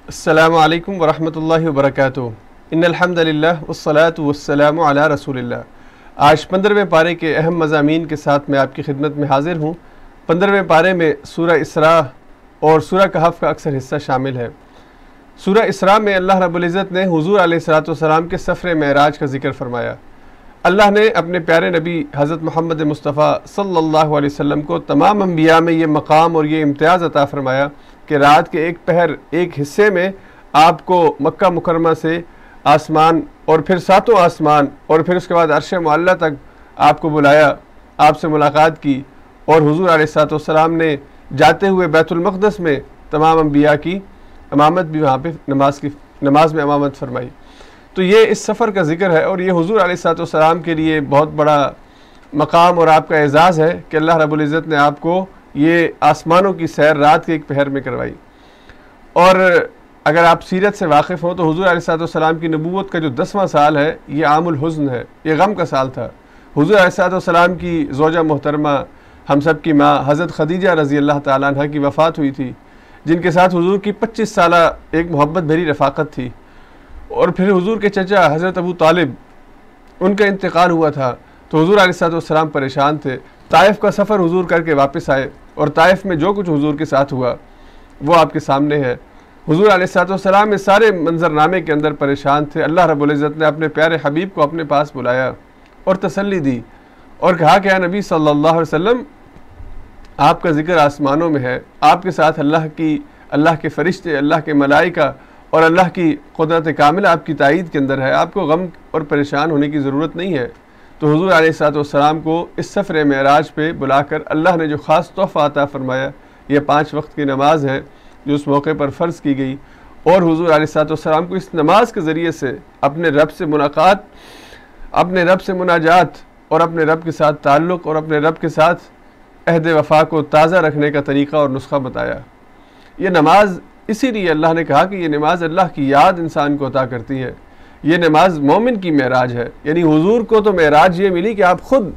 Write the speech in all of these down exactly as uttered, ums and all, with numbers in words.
अस्सलामु अलैकुम वरहमतुल्लाहि वबरकातुहू। इन्नल हम्दुलिल्लाह वस्सलातु वस्सलामु अला रसूलिल्लाह। आज पंद्रहवें पारे के अहम मज़ामीन के साथ मैं आपकी खिदमत में हाजिर हूँ। पंद्रहवें पारे में सूरह इसरा और सूरह कहफ का अक्सर हिस्सा शामिल है। सूरह इसरा में अल्लाह रब्बुल इज़्ज़त ने हुज़ूर अलैहिस्सलातु वस्सलाम के सफ़र मेराज का जिक्र फरमाया। अल्लाह ने अपने प्यारे नबी हज़रत मोहम्मद मुस्तफ़ा सल्लल्लाहु अलैहि वसल्लम को तमाम अंबिया में ये मकाम और ये इम्तियाज़ अता फरमाया कि रात के एक पहर एक हिस्से में आपको मक्का मुकरमा से आसमान और फिर सातों आसमान और फिर उसके बाद अर्श मुअल्ला तक आपको बुलाया, आपसे मुलाकात की और हुज़ूर अलैहिस्सलातु वस्सलाम ने जाते हुए बैतुल मक़दस में तमाम अंबिया की इमामत भी वहाँ पे नमाज की नमाज में इमामत फरमाई। तो ये इस सफ़र का जिक्र है और ये हुज़ूर अलैहिस्सलातु वस्सलाम के लिए बहुत बड़ा मकाम और आपका एज़ाज़ है कि अल्लाह रब्बुल इज़्ज़त ने आपको ये आसमानों की सैर रात के एक पहर में करवाई। और अगर आप सीरत से वाकिफ़ हों तो हुज़ूर अलैहिस्सलातु वस्सलाम की नबूवत का जो दसवां साल है ये आमुल हुज़्न है, ये गम का साल था। हुज़ूर अलैहिस्सलातु वस्सलाम की ज़ौजा मोहतरमा हम सब की माँ हज़रत खदीजा रज़ी अल्लाह ताला अन्हा की वफ़ात हुई थी, जिनके साथ हुज़ूर की पच्चीस साला एक मोहब्बत भरी रफ़ाक़त थी। और फिर हुज़ूर के चचा हज़रत अबू तालिब उनका इंतकाल हुआ था तो हुज़ूर अलैहिस्सलातु वस्सलाम परेशान थे। ताइफ़ का सफ़र हुज़ूर करके वापस आए और ताइफ़ में जो कुछ हुज़ूर के साथ हुआ वो आपके सामने है। हुज़ूर अलैहिस्सलातु वस्सलाम इस सारे मंजरनामे के अंदर परेशान थे। अल्लाह रब्बुल इज़्ज़त ने अपने प्यारे हबीब को अपने पास बुलाया और तसल्ली दी और कहा कि या नबी सल्लल्लाहु अलैहि वसल्लम, आपका ज़िक्र आसमानों में है, आपके साथ अल्लाह की अल्लाह के फ़रिश्ते, अल्लाह के मलाइका और अल्लाह की क़ुदरत कामिला आपकी ताईद के अंदर है, आपको गम और परेशान होने की ज़रूरत नहीं है। तो हुज़ूर अलैहिस्सलातु वस्सलाम को इस सफ़र मेराज पे बुलाकर अल्लाह ने जो ख़ास तोहफ़ा अता फ़रमाया यह पाँच वक्त की नमाज है जो उस मौके पर फ़र्ज़ की गई। और हुज़ूर अलैहिस्सलातु वस्सलाम को इस नमाज के ज़रिए से अपने रब से मुलाकात, अपने रब से मुनाजात और अपने रब के साथ ताल्लुक़ और अपने रब के साथ अहद वफ़ा को ताज़ा रखने का तरीक़ा और नुस्ख़ा बताया। ये नमाज इसीलिए अल्लाह ने कहा कि ये नमाज अल्लाह की याद इंसान को अता करती है। ये नमाज मोमिन की मेराज है, यानी हुजूर को तो मेराज ये मिली कि आप खुद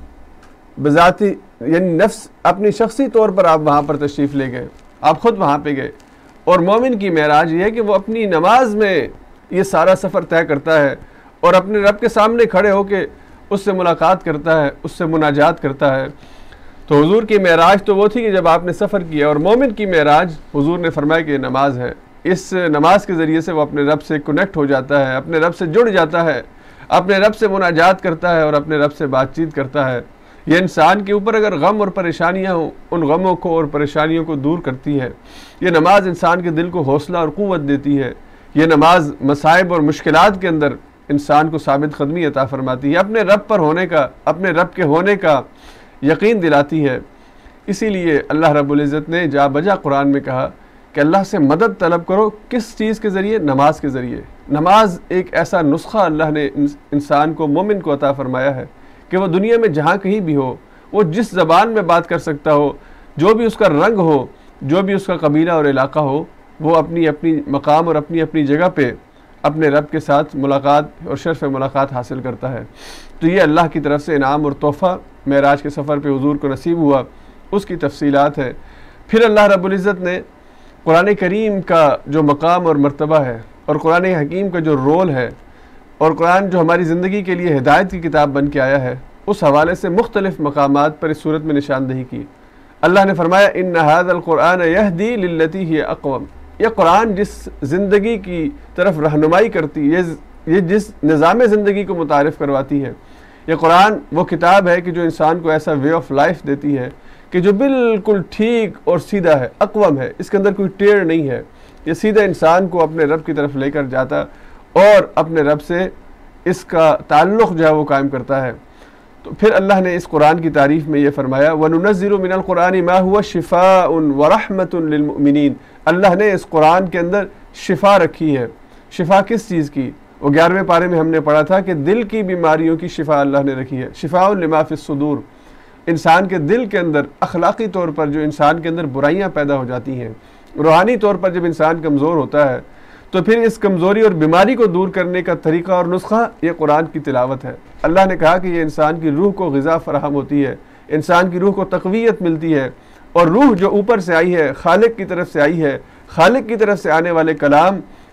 बज़ाती यानी नफ्स अपनी शख्सी तौर पर आप वहाँ पर तशरीफ़ ले गए, आप खुद वहाँ पे गए। और मोमिन की मेराज ये है कि वो अपनी नमाज में ये सारा सफ़र तय करता है और अपने रब के सामने खड़े होकर उससे मुलाकात करता है, उससे मुनाजात करता है। तो हुजूर की मेराज तो वो थी कि जब आपने सफ़र किया, और मोमिन की मेराज हुजूर ने फरमाया कि नमाज है। इस नमाज के ज़रिए से वो अपने रब से कनेक्ट हो जाता है, अपने रब से जुड़ जाता है, अपने रब से मुनाजात करता है और अपने रब से बातचीत करता है। ये इंसान के ऊपर अगर गम और परेशानियाँ हों, उन गमों को और परेशानियों को दूर करती है। ये नमाज इंसान के दिल को हौसला और क़ुव्वत देती है। ये नमाज मसाइब और मुश्किलात के अंदर इंसान को साबित क़दमी अता फ़रमाती है, अपने रब पर होने का, अपने रब के होने का यकीन दिलाती है। इसीलिए अल्लाह रब्बुल इज़्ज़त ने जा बजा कुरान में कहा कि अल्लाह से मदद तलब करो। किस चीज़ के ज़रिए? नमाज के ज़रिए। नमाज एक ऐसा नुस्खा अल्लाह ने इंसान को, मोमिन को अता फ़रमाया है कि वह दुनिया में जहाँ कहीं भी हो, वो जिस ज़बान में बात कर सकता हो, जो भी उसका रंग हो, जो भी उसका कबीला और इलाका हो, वो अपनी अपनी मकाम और अपनी अपनी जगह पे अपने रब के साथ मुलाकात और शर्फ़ मुलाकात हासिल करता है। तो ये अल्लाह की तरफ से इनाम और तोहफ़ा मेराज के सफ़र पे हुजूर को नसीब हुआ, उसकी तफसीलात है। फिर अल्लाह रब्बुल इज़्ज़त ने कुरान करीम का जो मकाम और मर्तबा है और कुरान हकीम का जो रोल है और कुरान जो हमारी ज़िंदगी के लिए हिदायत की किताब बन के आया है, उस हवाले से मुख्तलिफ़ मकामात पर इस सूरत में निशानदही की। अल्लाह ने फरमाया इन्ना हाज़ल कुरान यहदी लिल्लती हिय अक़वम। यह कुरान जिस ज़िंदगी की तरफ रहनुमाई करती है, ये जिस निज़ाम ज़िंदगी को मुतारिफ़ करवाती है, यह कुरान वो किताब है कि जो इंसान को ऐसा वे ऑफ लाइफ देती है कि जो बिल्कुल ठीक और सीधा है, अक़वम है, इसके अंदर कोई टेढ़ नहीं है। ये सीधा इंसान को अपने रब की तरफ लेकर जाता और अपने रब से इसका ताल्लुक़ जो है वो कायम करता है। तो फिर अल्लाह ने इस कुरान की तारीफ़ में ये फरमाया वनुनज़्ज़िलु मिनल कुरानि मा हुवा शिफ़ाउन व रहमतुन लिल मुमिनीन। अल्लाह ने इस कुरान के अंदर शिफ़ा रखी है। शिफ़ा किस चीज़ की? वो ग्यारहवें पारे में हमने पढ़ा था कि दिल की बीमारियों की शिफ़ा अल्लाह ने रखी है। शिफ़ाउन लिमा फ़िस सुदूर। इंसान के दिल के अंदर अखलाक़ी तौर पर जो इंसान के अंदर बुराइयाँ पैदा हो जाती हैं, रूहानी तौर पर जब इंसान कमज़ोर होता है, तो फिर इस कमज़ोरी और बीमारी को दूर करने का तरीक़ा और नुस्खा ये कुरान की तिलावत है। अल्लाह ने कहा कि ये इंसान की रूह को ग़िज़ा फ़राहम होती है, इंसान की रूह को तक़वियत मिलती है। और रूह जो ऊपर से आई है, खालिक की तरफ से आई है, खालिक की तरफ से आने वाले कलाम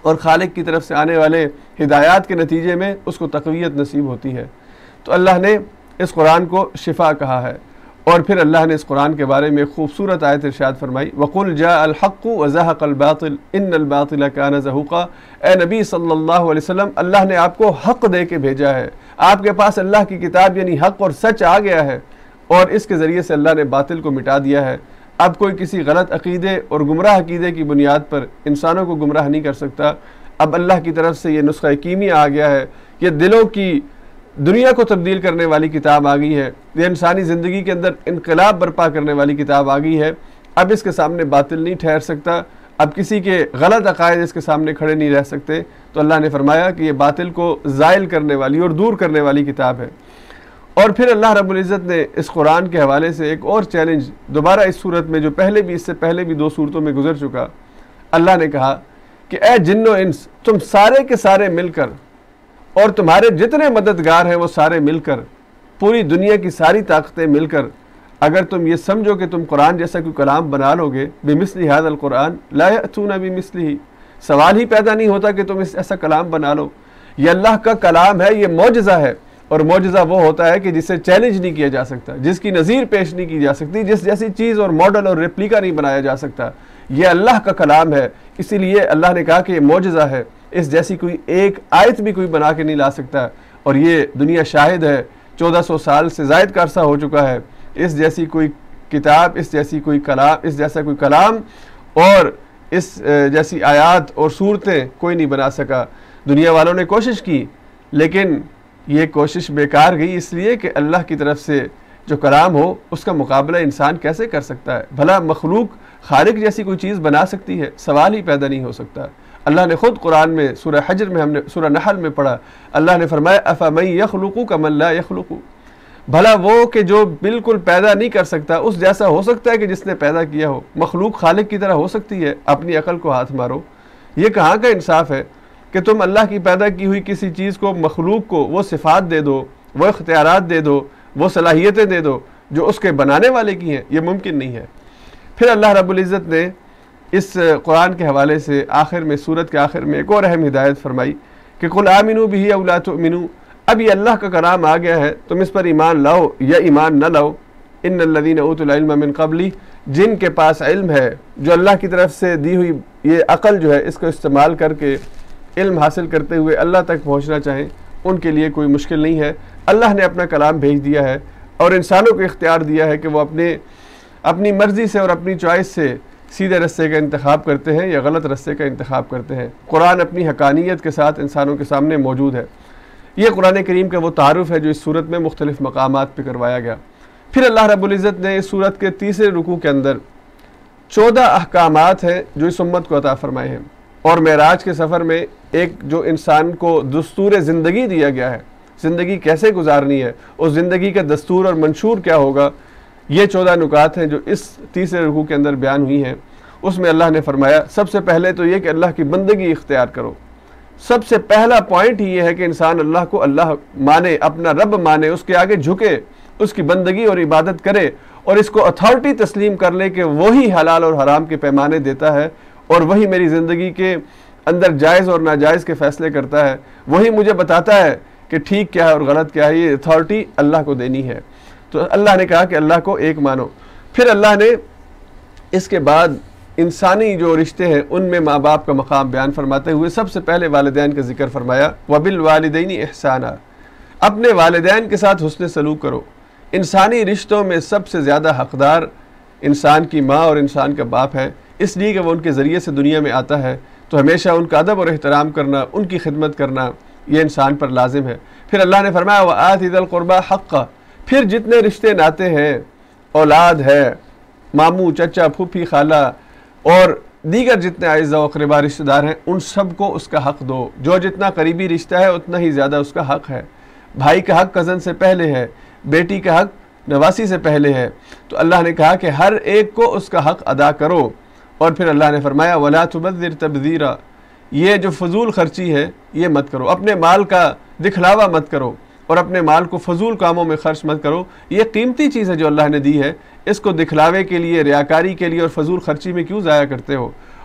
और खालिक की तरफ से आने वाले हिदायत के नतीजे में उसको तक़वियत नसीब होती है। तो अल्लाह ने इस कुरान को शिफा कहा है। और फिर अल्लाह ने इस कुरान के बारे में खूबसूरत आयत इरशाद फरमाई, वक़ुल जाअल हक़्क़ु व ज़हक़ल बातिल इन्नल बातिल कान ज़हूक़ा। ए नबी सल्लल्लाहु अलैहि वसल्लम, अल्लाह ने आपको हक़ दे के भेजा है, आपके पास अल्लाह की किताब यानी हक़ और सच आ गया है, और इसके ज़रिए से अल्लाह ने बातिल को मिटा दिया है। अब कोई किसी गलत अक़ीदे और गुमराह अक़ीदे की बुनियाद पर इंसानों को गुमराह नहीं कर सकता। अब अल्लाह की तरफ से ये नुस्ख़ा कीमिया आ गया है, ये दिलों की दुनिया को तब्दील करने वाली किताब आ गई है, ये इंसानी ज़िंदगी के अंदर इनकलाब बर्पा करने वाली किताब आ गई है। अब इसके सामने बातिल नहीं ठहर सकता, अब किसी के गलत अक़ायद इसके सामने खड़े नहीं रह सकते। तो अल्लाह ने फरमाया कि ये बातिल को ज़ाइल करने वाली और दूर करने वाली किताब है। और फिर अल्लाह रब्बुल इज़्ज़त ने इस कुरान के हवाले से एक और चैलेंज दोबारा इस सूरत में, जो पहले भी इससे पहले भी दो सूरतों में गुजर चुका, अल्लाह ने कहा कि ए जिन्नो इंस, तुम सारे के सारे मिलकर और तुम्हारे जितने मददगार हैं वो सारे मिलकर, पूरी दुनिया की सारी ताकतें मिलकर, अगर तुम ये समझो कि तुम कुरान जैसा कोई कलाम बना लोगे, बिमिस्ली हाज़ल कुरान ला यअतूना बिमिस्लिही, सवाल ही पैदा नहीं होता कि तुम इस ऐसा कलाम बना लो। ये अल्लाह का कलाम है, ये मौजज़ा है, और मौजज़ा वो होता है कि जिसे चैलेंज नहीं किया जा सकता, जिसकी नज़ीर पेश नहीं की जा सकती, जिस जैसी चीज़ और मॉडल और रेप्लिका नहीं बनाया जा सकता। ये अल्लाह का कलाम है, इसीलिए अल्लाह ने कहा कि ये मौजज़ा है, इस जैसी कोई एक आयत भी कोई बना के नहीं ला सकता। और ये दुनिया शाहिद है, चौदह सौ साल से ज़ायद का अरसा हो चुका है, इस जैसी कोई किताब, इस जैसी कोई कलाम, इस जैसा कोई कलाम और इस जैसी आयात और सूरतें कोई नहीं बना सका। दुनिया वालों ने कोशिश की, लेकिन ये कोशिश बेकार गई, इसलिए कि अल्लाह की तरफ से जो कलाम हो उसका मुकाबला इंसान कैसे कर सकता है। भला मखलूक खालिक जैसी कोई चीज़ बना सकती है? सवाल ही पैदा नहीं हो सकता। अल्लाह ने ख़ुद कुरान में सूरह हज्र में, हमने सूरह नहल में पढ़ा, अल्लाह ने फरमाया अफ़मन यख़लुक़ु कमन ला यख़लुक़ु, भला वो कि जो बिल्कुल पैदा नहीं कर सकता उस जैसा हो सकता है कि जिसने पैदा किया हो। मखलूक खालिक की तरह हो सकती है? अपनी अकल को हाथ मारो। ये कहाँ का इंसाफ है कि तुम अल्लाह की पैदा की हुई किसी चीज़ को, मखलूक को वो सिफ़ात दे दो, वो इख्तियारात दे दो, वो सलाहियतें दे दो जो उसके बनाने वाले की हैं। ये मुमकिन नहीं है। फिर अल्लाह रब्बुल इज़्ज़त ने इस कुरान के हवाले से आखिर में, सूरत के आखिर में एक और अहम हिदायत फरमाई कि कुल आमिनू बिही औ ला तुमिनू, अब ये अल्लाह का कलाम आ गया है, तुम इस पर ईमान लाओ या ईमान न लाओ। इन्नल्लज़ीना ऊतुल इल्म मिन क़ब्ली, जिनके पास इल्म है, जो अल्लाह की तरफ से दी हुई ये अक़ल जो है, इसको इस्तेमाल करके इल्म हासिल करते हुए अल्लाह तक पहुँचना चाहें, उनके लिए कोई मुश्किल नहीं है। अल्लाह ने अपना कलाम भेज दिया है और इंसानों को इख्तियार दिया है कि वो अपने अपनी मर्ज़ी से और अपनी चॉइस से सीधे रस्ते का इंतखाब करते हैं या गलत रस्ते का इंतखाब करते हैं। कुरान अपनी हकानियत के साथ इंसानों के सामने मौजूद है। ये कुरान करीम का वो तारुफ है जो इस सूरत में मुख्तलिफ मकामात पर करवाया गया। फिर अल्लाह रब्बुल इज़्ज़त ने इस सूरत के तीसरे रुकू के अंदर चौदह अहकामात हैं जो इस उम्मत को अता फरमाए हैं, और मेराज के सफ़र में एक जो इंसान को दस्तूर ज़िंदगी दिया गया है, ज़िंदगी कैसे गुजारनी है, उस ज़िंदगी का दस्तूर और मंशूर क्या होगा, ये चौदह नुकात हैं जो इस तीसरे रुकू के अंदर बयान हुई हैं। उसमें अल्लाह ने फरमाया, सबसे पहले तो ये कि अल्लाह की बंदगी इख्तियार करो। सबसे पहला पॉइंट ही ये है कि इंसान अल्लाह को अल्लाह माने, अपना रब माने, उसके आगे झुके, उसकी बंदगी और इबादत करे, और इसको अथॉरिटी तस्लीम कर ले कि वही हलाल और हराम के पैमाने देता है, और वही मेरी ज़िंदगी के अंदर जायज़ और नाजायज़ के फ़ैसले करता है, वही मुझे बताता है कि ठीक क्या है और गलत क्या है। ये अथॉरिटी अल्लाह को देनी है। तो अल्लाह ने कहा कि अल्लाह को एक मानो। फिर अल्लाह ने इसके बाद इंसानी जो रिश्ते हैं उनमें माँ बाप का मकाम बयान फरमाते हुए सबसे पहले वालिदैन का जिक्र फरमाया, वबिल वालिदैनी इहसाना, अपने वालिदैन के साथ हुस्न सलूक करो। इंसानी रिश्तों में सबसे ज़्यादा हक़दार इंसान की माँ और इंसान का बाप है, इसलिए कि वो उनके ज़रिए से दुनिया में आता है, तो हमेशा उनका अदब और एहतराम करना, उनकी खिदमत करना, ये इंसान पर लाजिम है। फिर अल्लाह ने फरमाया व आति ज़िल क़ुरबा हक़्क़ा, फिर जितने रिश्ते नाते हैं, औलाद है, मामू, चचा, फूफी, खाला और दीगर जितने आइज़ा व क़रीबा रिश्तेदार हैं, उन सब को उसका हक़ दो। जो जितना करीबी रिश्ता है उतना ही ज़्यादा उसका हक़ है। भाई का हक़ कज़न से पहले है, बेटी का हक़ नवासी से पहले है। तो अल्लाह ने कहा कि हर एक को उसका हक़ अदा करो। और फिर अल्लाह ने फरमाया वला तुबज़्ज़िर तबज़ीरा, ये जो फजूल खर्ची है ये मत करो, अपने माल का दिखलावा मत करो और अपने माल को फजूल कामों में खर्च मत करो। ये कीमती चीज़ है जो अल्लाह ने दी है, इसको दिखलावे के लिए, रियाकारी के लिए और फजूल खर्ची में क्यों ज़ाया करते हो।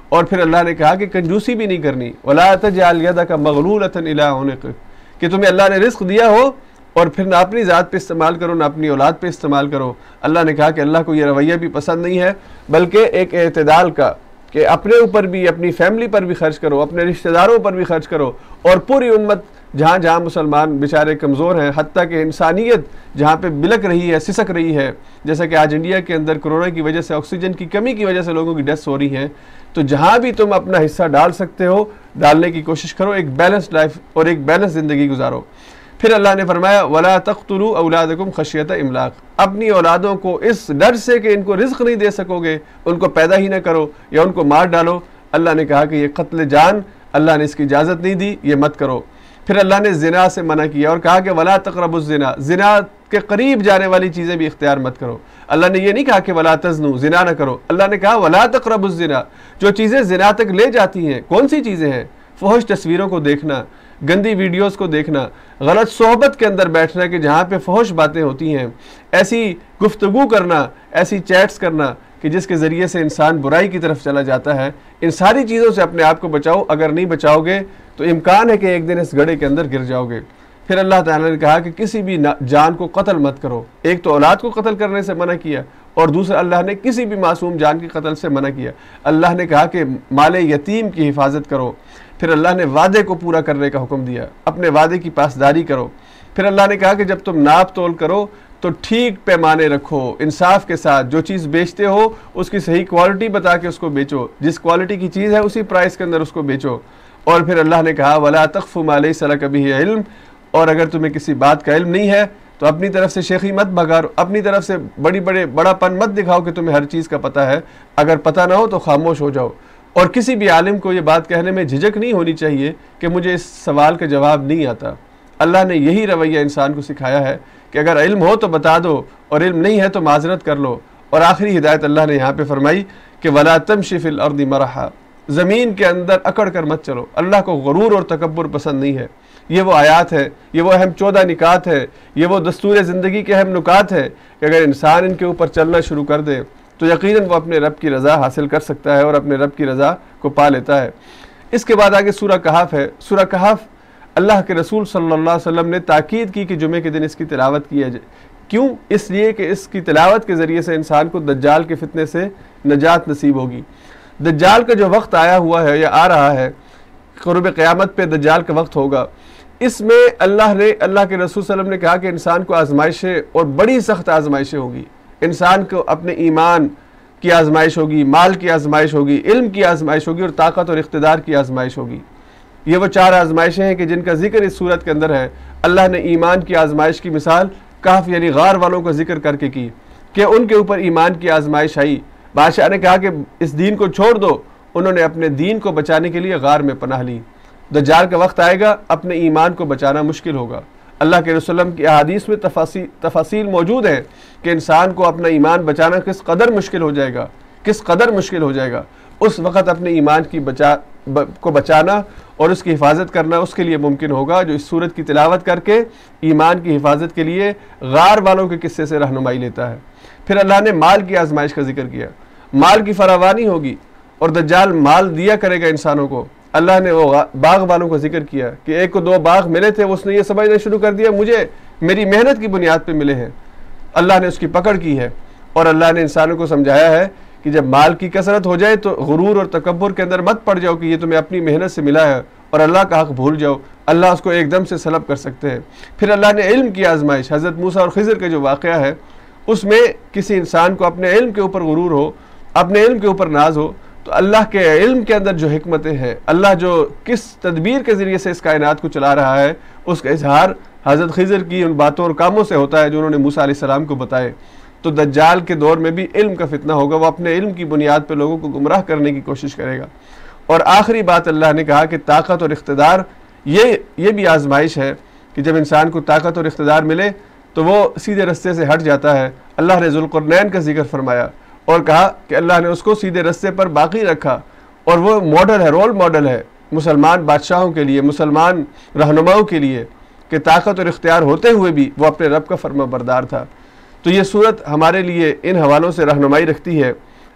और फिर अल्लाह ने कहा कि कंजूसी भी नहीं करनी, वला तजअल यदका मगलूलतन इला उनुक, कि तुम्हें अल्लाह ने रिस्क दिया हो और फिर ना अपनी ज़ात पे इस्तेमाल करो ना अपनी औलाद पे इस्तेमाल करो। अल्लाह ने कहा कि अल्लाह को ये रवैया भी पसंद नहीं है, बल्कि एक एतदाल का, कि अपने ऊपर भी, अपनी फैमिली पर भी खर्च करो, अपने रिश्तेदारों पर भी खर्च करो, और पूरी उम्मत जहाँ जहाँ मुसलमान बेचारे कमज़ोर हैं, हत्ता कि इंसानियत जहाँ पे बिलक रही है, सिसक रही है, जैसा कि आज इंडिया के अंदर कोरोना की वजह से, ऑक्सीजन की कमी की वजह से लोगों की डेथ्स हो रही हैं, तो जहाँ भी तुम अपना हिस्सा डाल सकते हो डालने की कोशिश करो, एक बैलेंस लाइफ और एक बैलेंस ज़िंदगी गुजारो। फिर अल्लाह ने फरमाया वला तक़्तुलू औलादकुम खशियत इमलाक, अपनी औलादों को इस डर से कि इनको रिज़्क़ नहीं दे सकोगे उनको पैदा ही ना करो या उनको मार डालो। अल्लाह ने कहा कि ये कत्ल जान, अल्लाह ने इसकी इजाज़त नहीं दी, ये मत करो। फिर अल्लाह ने ज़िना से मना किया और कहा कि वला तक़रबुज़ ज़िना, ज़िना के करीब जाने वाली चीज़ें भी इख्तियार मत करो। अल्लाह ने ये नहीं कहा कि वला तज़नू, ज़िना ना करो, अल्लाह ने कहा वला तक़रबुज़ ज़िना, जो चीज़ें ज़िना तक ले जाती हैं। कौन सी चीज़ें हैं? फहश तस्वीरों को देखना, गंदी वीडियोस को देखना, गलत सोहबत के अंदर बैठना कि जहाँ पे फहश बातें होती हैं, ऐसी गुफ्तगू करना, ऐसी चैट्स करना कि जिसके ज़रिए से इंसान बुराई की तरफ चला जाता है। इन सारी चीज़ों से अपने आप को बचाओ, अगर नहीं बचाओगे तो इम्कान है कि एक दिन इस गड्ढे के अंदर गिर जाओगे। फिर अल्लाह ताला ने कहा कि किसी भी जान को कत्ल मत करो। एक तो औलाद को कत्ल करने से मना किया और दूसरा अल्लाह ने किसी भी मासूम जान के कत्ल से मना किया। अल्लाह ने कहा कि माले यतीम की हिफाजत करो। फिर अल्लाह ने वादे को पूरा करने का हुक्म दिया, अपने वादे की पासदारी करो। फिर अल्लाह ने कहा कि जब तुम नाप तोल करो तो ठीक पैमाने रखो, इंसाफ के साथ। जो चीज़ बेचते हो उसकी सही क्वालिटी बता के उसको बेचो, जिस क्वालिटी की चीज़ है उसी प्राइस के अंदर उसको बेचो। और फिर अल्लाह ने कहा वला तख्फु मा लैसा लक बिही इल्म, और अगर तुम्हें किसी बात का इल्म नहीं है तो अपनी तरफ से शेखी मत भगाओ, अपनी तरफ से बड़ी बड़े बड़ापन मत दिखाओ कि तुम्हें हर चीज़ का पता है। अगर पता ना हो तो खामोश हो जाओ। और किसी भी आलिम को ये बात कहने में झिझक नहीं होनी चाहिए कि मुझे इस सवाल का जवाब नहीं आता। अल्लाह ने यही रवैया इंसान को सिखाया है कि अगर इल्म हो तो बता दो और इल्म नहीं है तो माजरत कर लो। और आखिरी हिदायत अल्लाह ने यहाँ पे फरमाई कि वला तमशी फिल अर्दि मरहा, ज़मीन के अंदर अकड़ कर मत चलो। अल्लाह को गुरूर और तकब्बुर पसंद नहीं है। ये वो आयात है, ये वो अहम चौदह निकात है, ये वो दस्तूर ज़िंदगी के अहम नुकात है कि अगर इंसान इनके ऊपर चलना शुरू कर दे तो यकीनन वो अपने रब की रज़ा हासिल कर सकता है और अपने रब की रज़ा को पा लेता है। इसके बाद आगे सूरह कहफ है। सूरह कहफ अल्लाह के रसूल सल्लल्लाहु अलैहि वसल्लम ने ताकीद की कि जुमे के दिन इसकी तिलावत किया जाए। क्यों? इसलिए कि इसकी तिलावत के ज़रिए से इंसान को दज्जाल के फितने से नजात नसीब होगी। दज्जाल का जो वक्त आया हुआ है या आ रहा है, क़ुर्ब क़यामत पे दज्जाल का वक्त होगा। इसमें अल्लाह ने अल्लाह के रसूल सल्लल्लाहु अलैहि वसल्लम ने कहा कि इंसान को आजमाइशें और बड़ी सख्त आजमाइशें होगी। इंसान को अपने ईमान की आजमाइश होगी, माल की आजमाइश होगी, इल्म की आजमाइश होगी और ताकत और इख्तिदार की आजमाइश होगी। ये वो चार आजमाइशें हैं कि जिनका जिक्र इस सूरत के अंदर है। अल्लाह ने ईमान की आजमाइश की मिसाल कहफ यानी गार वालों का जिक्र करके की कि उनके ऊपर ईमान की आजमाइश आई। बादशाह ने कहा कि इस दीन को छोड़ दो, उन्होंने अपने दीन को बचाने के लिए गार में पनाह ली। दज्जाल का वक्त आएगा, अपने ईमान को बचाना मुश्किल होगा। अल्लाह के रसूल की अहादीस में तफासी तफासील मौजूद है कि इंसान को अपना ईमान बचाना किस कदर मुश्किल हो जाएगा, किस कदर मुश्किल हो जाएगा। उस वक़्त अपने ईमान की बचा ब, को बचाना और उसकी हिफाजत करना उसके लिए मुमकिन होगा जो इस सूरत की तिलावत करके ईमान की हिफाजत के लिए गार वालों के किस्से से रहनुमाई लेता है। फिर अल्लाह ने माल की आजमाइश का जिक्र किया। माल की फरावानी होगी और दज्जाल माल दिया करेगा इंसानों को। अल्लाह ने वो बाग वालों का जिक्र किया कि एक को दो बाग मिले थे, उसने ये समझना शुरू कर दिया मुझे मेरी मेहनत की बुनियाद पे मिले हैं। अल्लाह ने उसकी पकड़ की है और अल्लाह ने इंसानों को समझाया है कि जब माल की कसरत हो जाए तो गुरूर और तकब्बुर के अंदर मत पड़ जाओ कि ये तुम्हें अपनी मेहनत से मिला है और अल्लाह का हक भूल जाओ। अल्लाह उसको एकदम से सलब कर सकते हैं। फिर अल्लाह ने इल्म की आजमाइश, हज़रत मूसा और खिज़र का जो वाक़या है उसमें किसी इंसान को अपने इल्म के ऊपर गुरूर हो, अपने इल्म के ऊपर नाज हो, तो अल्लाह के इल्म के अंदर जो हिकमतें हैं, अल्लाह जो किस तदबीर के ज़रिए से इस कायनात को चला रहा है, उसका इजहार हज़रत खिज़र की उन बातों और कामों से होता है जो उन्होंने मूसा अलैहिस्सलाम को बताए। तो दज्जाल के दौर में भी इल्म का फितना होगा, वो अपने इल्म की बुनियाद पर लोगों को गुमराह करने की कोशिश करेगा। और आखिरी बात अल्लाह ने कहा कि ताकत और इख्तिदार, ये ये भी आजमाइश है कि जब इंसान को ताकत और इख्तिदार मिले तो वो सीधे रस्ते से हट जाता है। अल्लाह ने ज़ुल्क़ुरनैन का जिक्र फरमाया और कहा कि अल्लाह ने उसको सीधे रस्ते पर बाकी रखा और वो मॉडल है, रोल मॉडल है मुसलमान बादशाहों के लिए, मुसलमान रहनुमाओं के लिए कि ताकत और इख्तियार होते हुए भी वो अपने रब का फरमा बरदार था। तो ये सूरत हमारे लिए इन हवालों से रहनुमाई रखती है।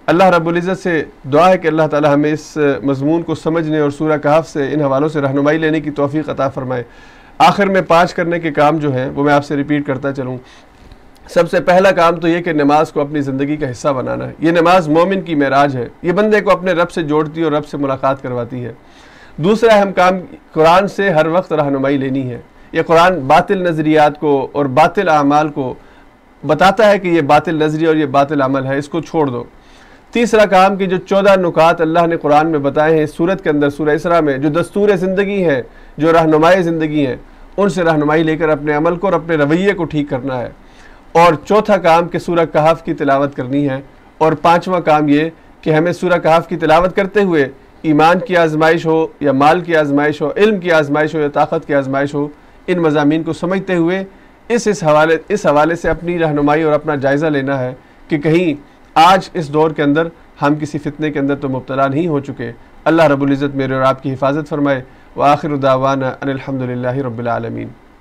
अल्लाह रब्बुल इज़्ज़त से दुआ है कि अल्लाह ताला हमें इस मज़मून को समझने और सूरह कहफ से इन हवालों से रहनुमाई लेने की तौफ़ीक़ अता फ़रमाए। आखिर में पाँच करने के काम जो हैं वो मैं आपसे रिपीट करता चलूँ। सबसे पहला काम तो ये कि नमाज को अपनी ज़िंदगी का हिस्सा बनाना है। ये नमाज मोमिन की मेराज है, ये बंदे को अपने रब से जोड़ती है और रब से मुलाकात करवाती है। दूसरा अहम काम, कुरान से हर वक्त रहनुमाई लेनी है। ये कुरान बातिल नज़रियात को और बातिल आमाल को बताता है कि ये बातिल नज़रिया और ये बातिल अमल है, इसको छोड़ दो। तीसरा काम कि जो चौदह नुकात अल्लाह ने कुरान में बताए हैं इस सूरत के अंदर, सूरह इसरा में, जो दस्तूर ज़िंदगी है, जो रहनुमाई ज़िंदगी है, उनसे रहनुमाई लेकर अपने अमल को और अपने रवैये को ठीक करना है। और चौथा काम कि सूरह कहफ की तिलावत करनी है। और पाँचवा काम ये कि हमें सूरह कहफ की तिलावत करते हुए ईमान की आजमाइश हो या माल की आजमाइश हो, इल्म की आजमाइश हो या ताकत की आजमाइश हो, इन मज़ामीन को समझते हुए इस इस हवाले इस हवाले से अपनी रहनुमाई और अपना जायज़ा लेना है कि कहीं आज इस दौर के अंदर हम किसी फितने के अंदर तो मुब्तला नहीं हो चुके। अल्लाह रब्बुल इज़्ज़त मेरे और आपकी हिफाजत फरमाए। व आखिर दावाना अनिल हम्दुलिल्लाहि रब्बिल आलमीन।